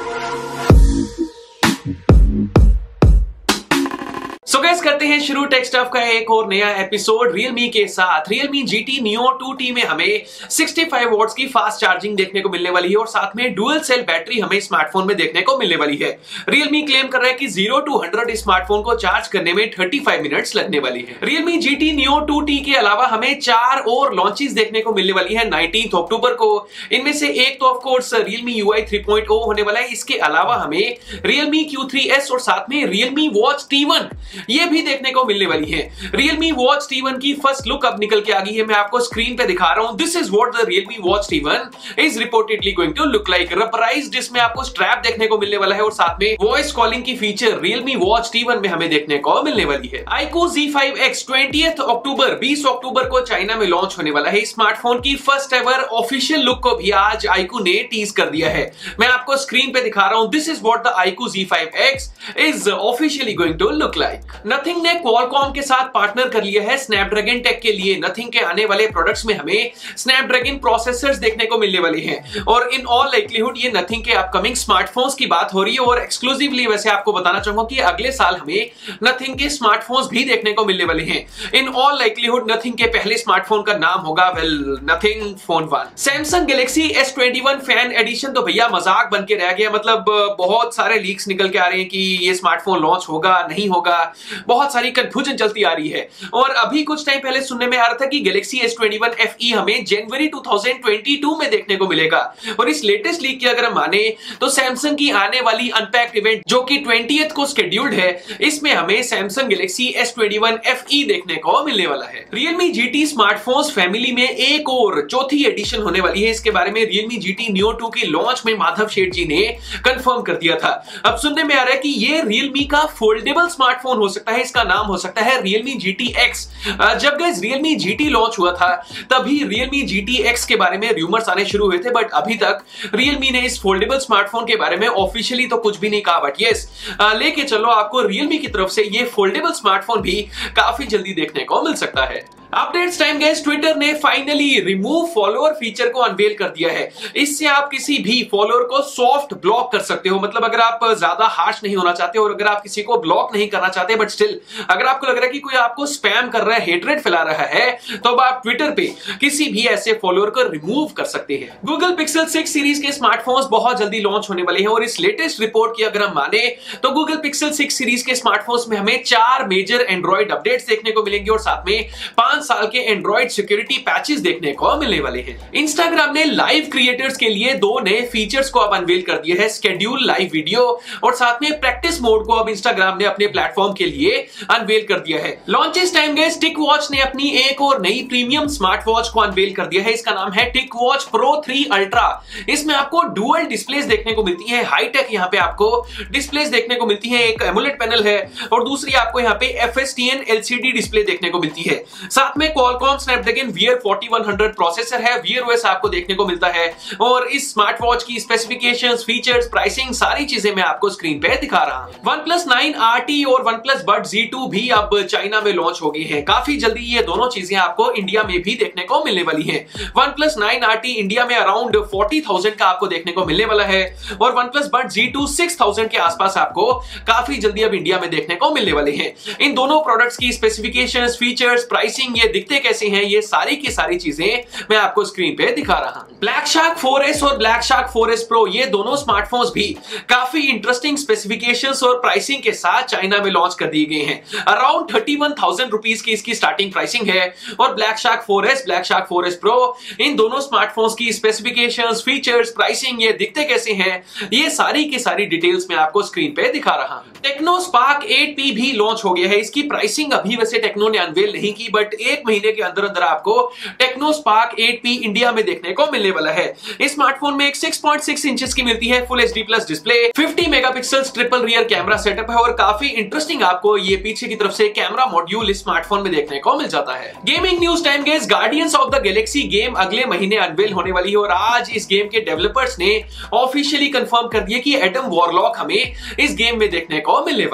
So guys करते हैं शुरू टेक स्टफ का एक और नया एपिसोड Realme के साथ। Realme GT Neo 2T में हमें 65 वॉट्स की फास्ट चार्जिंग देखने को मिलने वाली है और साथ में डुअल सेल बैटरी हमें स्मार्टफोन में देखने को मिलने वाली है। Realme क्लेम कर रहा है कि 0 to 100 स्मार्टफोन को चार्ज करने में 35 मिनट्स लगने वाली है। Realme GT Neo 2T के अलावा हमें 4 और लॉन्चेस देखने को मिलने वाली है 19 अक्टूबर को। इनमें से एक तो ऑफ कोर्स Realme UI 3.0 होने वाला है। इसके अलावा हमें Realme Q3S और साथ में Realme Watch T1 ये भी देखने को मिलने वाली है। Realme Watch T1 की फर्स्ट लुक अब निकल के आ गई है। मैं आपको स्क्रीन पे दिखा रहा हूं। This is what the Realme Watch T1 is reportedly going to look like. Rubberized इसमें आपको स्ट्रैप देखने को मिलने वाला है और साथ में वॉइस कॉलिंग की फीचर Realme Watch T1 में हमें देखने को मिलने वाली है। iQOO Z5X 20 अक्टूबर 20 अक्टूबर को चाइना में लॉन्च होने वाला है। स्मार्टफोन की फर्स्ट एवर ऑफिशियल लुक को भी आज iQOO ने टीज कर दिया है। मैं आपको स्क्रीन पे दिखा रहा हूं। This is what the iQOO Z5X is officially going to look like. Nothing ने क्वालकॉम के साथ पार्टनर कर लिया है स्नैपड्रैगन टेक के लिए। नथिंग के आने वाले प्रोडक्ट्स में हमें स्नैपड्रैगन प्रोसेसर्स देखने को मिलने वाले हैं और इन ऑल लाइक्लीहुड ये नथिंग के अपकमिंग स्मार्टफोन्स की बात हो रही है। और एक्सक्लूसिवली वैसे आपको बताना चाहूंगा कि अगले साल हमें नथिंग के स्मार्टफोन्स भी देखने को मिलने वाले हैं। इन ऑल लाइक्लीहुड नथिंग के पहले स्मार्टफोन का नाम होगा Nothing phone 1। Samsung Galaxy S21 fan edition तो भैया मजाक बन के रह गया। मतलब बहुत सारे लीक्स निकल के आ रहे हैं कि ये स्मार्टफोन लॉन्च होगा नहीं होगा। बहुत सारी कंफ्यूजन चलती आ रही है और अभी कुछ टाइम पहले सुनने में आ रहा था कि गैलेक्सी S21 FE हमें जनवरी 2022 में देखने को मिलेगा। और इस लेटेस्ट लीक की अगर हम माने तो सैमसंग की आने वाली अनपैक्ड इवेंट जो कि 20th को शेड्यूल्ड है, इसमें हमें सैमसंग गैलेक्सी S21 FE देखने को मिलने वाला है। Realme GT स्मार्टफोन्स फैमिली में एक और चौथी एडिशन होने वाली है। इसके बारे में Realme GT Neo 2 की लॉन्च में माधव शेठ जी ने कंफर्म कर दिया था। अब सुनने में आ रहा है कि ये Realme का फोल्डेबल स्मार्टफोन हो सकता है। इसका नाम हो सकता है Realme GT X। जब गाइस Realme GT लॉन्च हुआ था तभी Realme GT X के बारे में रूमर्स आने शुरू हुए थे, बट अभी तक Realme ने इस फोल्डेबल स्मार्टफोन के बारे में ऑफिशियली तो कुछ भी नहीं कहा। बट यस, लेके चलो आपको Realme की तरफ से ये फोल्डेबल स्मार्टफोन भी काफी जल्दी देखने को मिल सकता है। अपडेट्स टाइम गाइस, ट्विटर ने फाइनली रिमूव फॉलोअर फीचर को अनवेल कर दिया है। इससे आप किसी भी फॉलोअर को सॉफ्ट ब्लॉक कर सकते हो। मतलब अगर आप ज्यादा हार्श नहीं होना चाहते और अगर आप किसी को ब्लॉक नहीं करना चाहते, बट स्टिल अगर आपको लग रहा है कि कोई आपको स्पैम कर रहा है, हेटरेट फैला रहा है, तो अब आप ट्विटर पे किसी भी ऐसे फॉलोअर को रिमूव कर सकते हैं। गूगल पिक्सल 6 सीरीज के स्मार्टफोन्स बहुत जल्दी लॉन्च होने वाले हैं और इस लेटेस्ट रिपोर्ट की अगर हम माने तो गूगल पिक्सल 6 सीरीज के स्मार्टफोन्स में हमें 4 मेजर एंड्रॉइड अपडेट्स देखने को मिलेंगे और साथ में 5 साल के एंड्रॉइड सिक्योरिटी पैचेस देखने को मिलने वाले हैं। इंस्टाग्राम ने लाइव क्रिएटर्स के लिए 2 नए फीचर्स को अब अनवेल कर दिया है, शेड्यूल लाइव वीडियो और साथ में प्रैक्टिस मोड को अब इंस्टाग्राम ने अपने प्लेटफॉर्म के लिए अनवेल कर दिया है। Launches time guys, TicWatch ने अपनी एक और नई प्रीमियम स्मार्ट वॉच को अनवेल कर दिया है। इसका नाम है टिक वॉच प्रो 3 अल्ट्रा। इसमें आपको डुअल डिस्प्लेस देखने को मिलती है। हाईटेक यहाँ पे आपको डिस्प्लेस देखने को मिलती है। एक एमुलेट पैनल है और दूसरी आपको यहाँ पे FSTN LCD डिस्प्ले देखने को मिलती है। साथ में क्वालकॉम स्नैपड्रैगन Wear 4100 प्रोसेसर है। Wear OS आपको देखने को मिलता है और इस स्मार्ट वॉच की स्पेसिफिकेशंस, फीचर्स, प्राइसिंग सारी चीजें मैं आपको स्क्रीन पे दिखा रहा हूं। OnePlus 9 RT और OnePlus Buds Z2 भी अब चाइना में लॉन्च हो गई हैं। काफी जल्दी ये दोनों चीजें आपको इंडिया में भी देखने को मिलने वाली हैं। OnePlus 9 RT इंडिया में अराउंड 40,000 का आपको देखने को मिलने वाला है और OnePlus Buds Z2 6,000 के आसपास आपको काफी जल्दी अब इंडिया में देखने को मिलने वाले हैं। इन दोनों प्रोडक्ट्स की स्पेसिफिकेशंस, फीचर्स, प्राइसिंग, ये दिखते कैसे हैं, ये सारी की सारी चीजें मैं आपको स्क्रीन पे दिखा रहा हूं। ब्लैक शार्क 4S और ब्लैक शार्क 4S प्रो ये दोनों स्मार्टफोन्स भी काफी इंटरेस्टिंग स्पेसिफिकेशंस और प्राइसिंग के साथ चाइना में लॉन्च कर दिए गए हैं। अराउंड 31,000 रुपीस की इसकी स्टार्टिंग प्राइसिंग है और Black Shark 4S, Black Shark 4S Pro, इन दोनों स्मार्टफोन्स की स्पेसिफिकेशंस, फीचर्स, प्राइसिंग, ये दिखते कैसे हैं, ये सारी की सारी डिटेल्स मैं आपको स्क्रीन पे दिखा रहा हूं। टेक्नो स्पार्क 8P भी लॉन्च हो गया है। इसकी प्राइसिंग अभी वैसे टेक्नो ने अनवेल नहीं की, बट 1 महीने के अंदर अंदर आपको टेक्नो स्पार्क 8P इंडिया में देखने को मिलने वाला है। इस स्मार्टफोन में एक 6.6 इंचेस की मिलती है full HD plus display, 50 megapixels triple rear camera setup है और काफी इंटरेस्टिंग आपको ये पीछे की तरफ से कैमरा मॉड्यूल इस स्मार्टफोन में देखने को मिल जाता है। Gaming news time guys, Guardians of the Galaxy game अगले महीने अनवेल होने वाली है और आज इस गेम के डेवलपर्स ने ऑफिशियली कंफर्म कर दिया कि एडम वॉरलॉक हमें इस गेम में देखने को मिलने वाला है।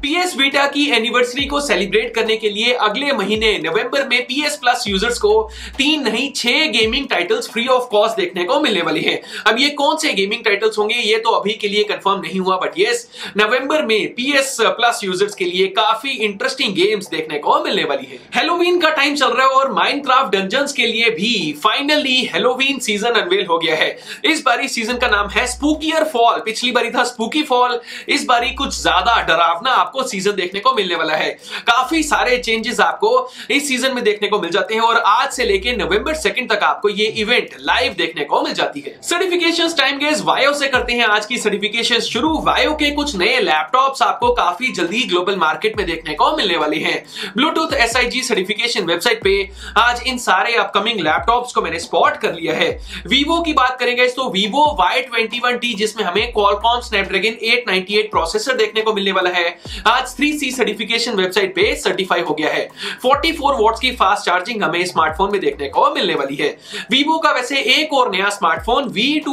PS Vita की एनिवर्सरी को सेलिब्रेट करने के लिए अगले महीने नवंबर में PS Plus यूजर्स को 3 नहीं 6 gaming titles free of cost देखने को मिलने वाली हैं। अब ये कौन से गेमिंग टाइटल्स होंगे ये तो अभी के लिए कंफर्म नहीं हुआ, बट यस, नवंबर में PS Plus यूजर्स के लिए काफी इंटरेस्टिंग गेम्स देखने को मिलने वाली है। हैलोवीन का टाइम चल रहा है और माइनक्राफ्ट डंजन्स के लिए भी फाइनली हैलोवीन सीजन अनवेल हो गया है। इस बारी सीजन का नाम है स्पूकियर फॉल। पिछली बारी था स्पूकी फॉल, इस बारी कुछ ज्यादा डरावना आपको सीजन देखने को मिलने वाला है। काफी सारे चेंजेस आपको इस सीजन में देखने को मिल जाते हैं और आज से लेकर नवंबर 2 तक आपको ये इवेंट लाइव देखने को मिल जाती है। सर्टिफिकेशंस टाइम गेज वायो से करते हैं आज की सर्टिफिकेशन शुरू। वायो के कुछ नए लैपटॉप्स आपको काफी जल्दी ग्लोबल मार्केट में देखने को मिलने वाली हैं। ब्लूटूथ SIG सर्टिफिकेशन वेबसाइट पे आज इन सारे अपकमिंग लैपटॉप्स को मैंने स्पॉट कर लिया है। वीवो की बात करेंगे तो वीवो Y21T जिसमें हमें Qualcomm Snapdragon 898 प्रोसेसर देखने को मिलने वाला है, आज 3C सर्टिफिकेशन वेबसाइट पे सर्टिफाई हो गया है। 44 वॉट्स की फास्ट चार्जिंग हमें स्मार्टफोन में देखने को मिलने वाली है। वीवो का वैसे एक और नया smartphone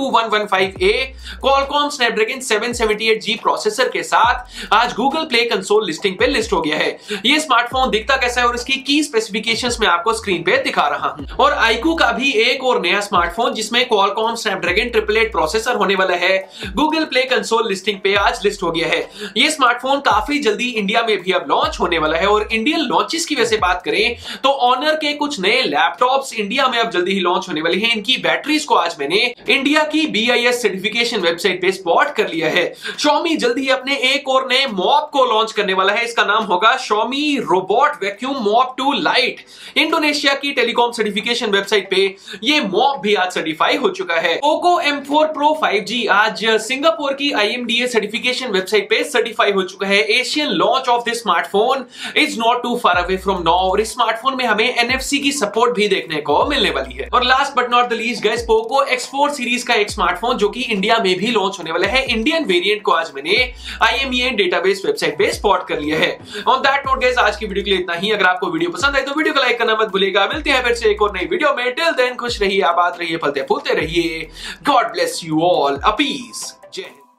V2115A Qualcomm Snapdragon 778G processor के साथ आज गूगल प्ले कंसोल लिस्टिंग पे लिस्ट हो गया है। ये स्मार्टफोन दिखता कैसा है और इसकी की स्पेसिफिकेशंस मैं आपको स्क्रीन पे दिखा रहा हूं। और iQOO का भी एक और नया स्मार्टफोन जिसमें Qualcomm Snapdragon 888 प्रोसेसर होने वाला है, गूगल प्ले कंसोल लिस्टिंग पे आज लिस्ट हो गया है। ये स्मार्टफोन काफी जल्दी इंडिया में भी अब लॉन्च होने वाला है। और इंडियन लॉन्चेस की वैसे बात करें तो ऑनर के कुछ नए लैपटॉप्स इंडिया में अब जल्दी ही लॉन्च होने वाले हैं। इनकी बैटरीज को आज मैंने इंडिया की BIS सर्टिफिकेशन वेबसाइट पे स्पॉट कर लिया है। Xiaomi जल्दी ही अपने एक और नए मॉप को लॉन्च करने वाला है। इसका नाम होगा Xiaomi robot vacuum mop 2 lite. Indonesia की टेलीकॉम सर्टिफिकेशन वेबसाइट पे ये मॉप भी आज सर्टिफाई हो चुका है। Poco M4 Pro 5G आज सिंगापुर की IMDA सर्टिफिकेशन वेबसाइट पे सर्टिफाई हो चुका है। Asian launch of this smartphone is not too far away from now. और इस स्मार्टफोन में हमें NFC की सपोर्ट भी देखने को मिलने वाली है। और last but not the least guys, Poco X4 series का एक स्मार्टफोन जो कि इंडिया में भी लॉन्च होने वाला है, इंडियन वेरिएंट को आज मैंने IMEI डेटाबेस वेबसाइट पे स्पॉट कर लिया है। ऑन दैट नोट गाइस, आज की वीडियो के लिए इतना ही। अगर आपको वीडियो पसंद आए तो वीडियो को लाइक करना मत भूलिएगा। मिलते हैं फिर से एक और नई वीडियो में। टिल देन खुश रहिए, आबाद रहिए, फलते फूलते रहिए। God bless you all. A peace. जय हिंद।